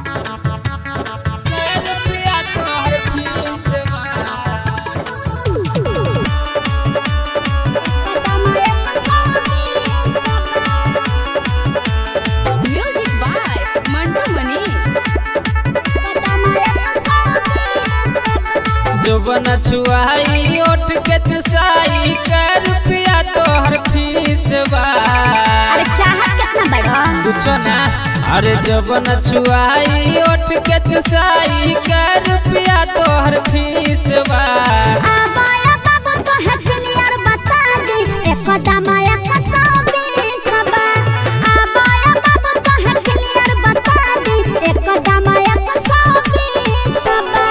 जोबन छुआई ओठ के चुसाई के रुपया तोहर फीस बा। अरे चाहत कितना बड़ा कुछो ना। अरे जोबन छुआई ओठ के चुसाई के रुपया तोहर फीस बा। आबाया बाबू तो है क्लियर बता दे एक दामाया कसौदी सबा। आबाया बाबू तो है क्लियर बता दे एक दामाया कसौदी सबा।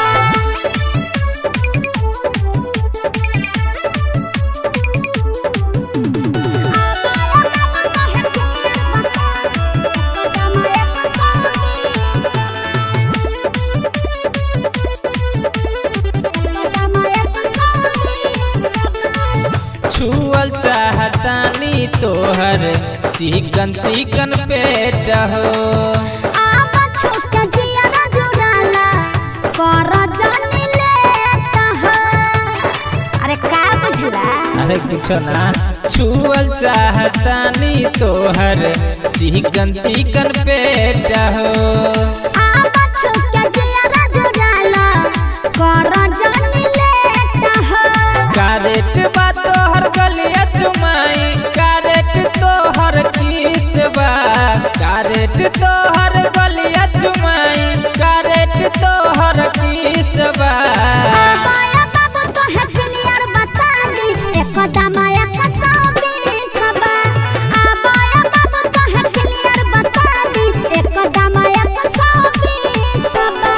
छुअल चाहतानी तोहर चिकन चिकन पेट हो। आमा छोटा जियारा जुड़ाला कर जानी लेता हो। अरे का बुझला। अरे कुछो ना। छुअल चाहतानी तोहर चिकन चिकन पेट हो। आमा छोटा जियारा जुड़ाला कर जानी लेता हो। कारेट बा तोहर गलिया चुमाई कारेट तोहर किस बा। कारेट तोहर गलिया चुमाई कारेट तोहर किस बा। आबाया बाबू तो है क्लियर बता दे एक दामाया कसौदी सबा। आबाया बाबू तो है क्लियर बता दे एक दामाया कसौदी सबा।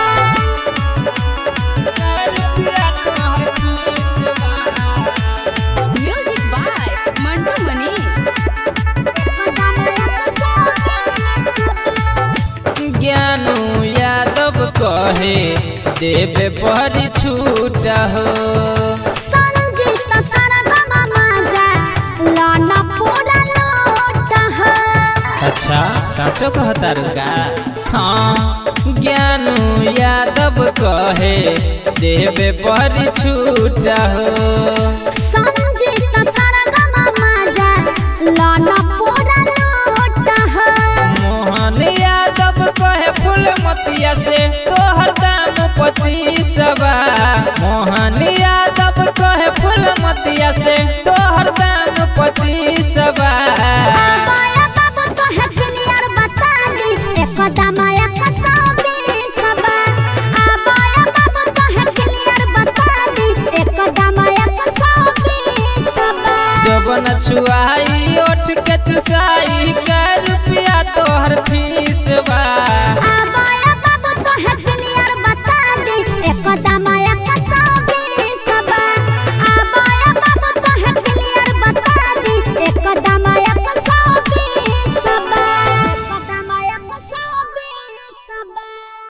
Music by Mantu Mani. ज्ञानू यादव कहे देवे परी छूट हो। संजीत सरगम माजा लाना पूरा लोट हो। अच्छा साचो कहता रुका। हाँ ज्ञानू यादव कहे देवे परी छूट हो। संजीत सरगम माजा लाना पूरा लोट हो। मोहन यादव कहे फूल मतिया से तोहर दाम 25 बा। मोहन यादव कहे फूल मतिया से तोहर दाम 25 बा। आबाया बाबू तो है क्लियर बता दे एक दामाया कसौदी सबा। आबाया बाबू तो है क्लियर बता दे एक दामाया कसौदी सबा। जोबन छुआई ओठ के चुसाई के रुपया तोहर फीस